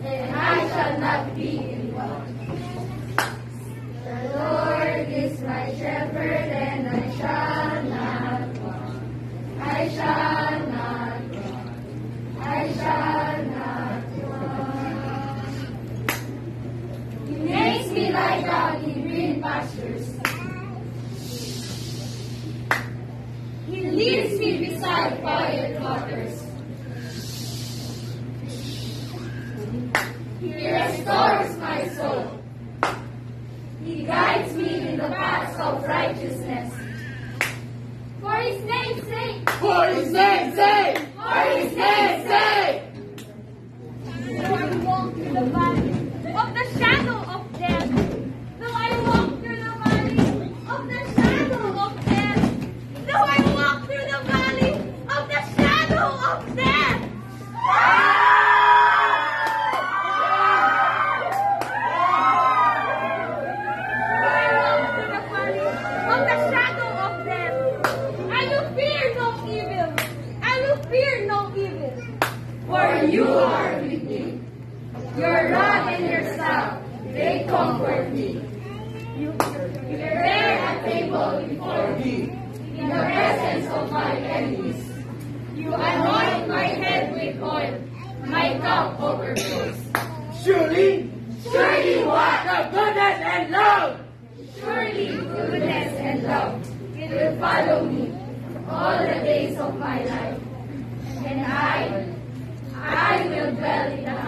and I shall not be in want. The Lord is my shepherd, and I shall not want. I shall not want. I shall not want. He makes me lie down in green pastures. He leads me beside quiet waters. He restores my soul. He guides me in the paths of righteousness. For His name's sake. For His name's sake. For His name's sake. Though I walk through the valley of the shadow of death. Though I walk through the valley of the shadow of death. Though I walk through the valley of the shadow of death. For you are with me. Your rod and your staff, they comfort me. You prepare a table before me in the presence of my enemies. You anoint my head with oil. My cup overflows. Surely, Surely what? the goodness and love. Surely goodness and love will follow me all the days of my life. And I will dwell in the